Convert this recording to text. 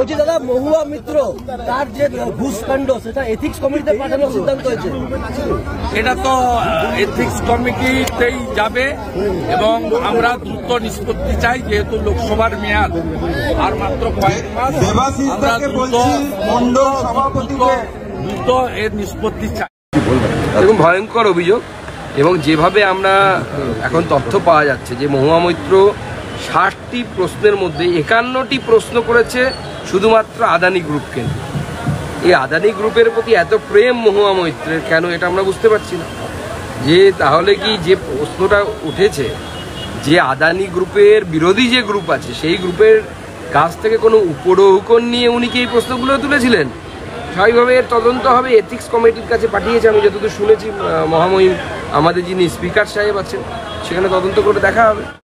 বলছি দাদা, মহুয়া মিত্র তার যে ঘুষকাণ্ড সেটা এথিক্স কমিটিতে পাঠানোর সিদ্ধান্ত হয়েছে। এটা তো এথিক্স কমিটিতেই যাবে এবং আমরা দ্রুত নিষ্পত্তি চাই, যেহেতু লোকসভার মেয়াদ আর মাত্র কয়েক মাস, আমরা দ্রুত এর নিষ্পত্তি চাই। এরকম ভয়ঙ্কর অভিযোগ, এবং যেভাবে আমরা এখন তথ্য পাওয়া যাচ্ছে যে মহুয়া মৈত্র 60টি প্রশ্নের মধ্যে 51টি প্রশ্ন করেছে শুধুমাত্র আদানি গ্রুপকে। এই আদানি গ্রুপের প্রতি এত প্রেম মহুয়া মৈত্রের কেন, এটা আমরা বুঝতে পারছি না। যে তাহলে কি যে প্রশ্নটা উঠেছে যে আদানি গ্রুপের বিরোধী যে গ্রুপ আছে সেই গ্রুপের কাছ থেকে কোনো উপঢৌকন নিয়ে উনি কি এই প্রশ্নগুলো তুলেছিলেন? স্বাভাবিকভাবে এর তদন্ত হবে, এথিক্স কমিটির কাছে পাঠিয়েছে। আমি যতদূর শুনেছি মহামহিম আমাদের যিনি স্পিকার সাহেব আছেন সেখানে তদন্ত করে দেখা হবে।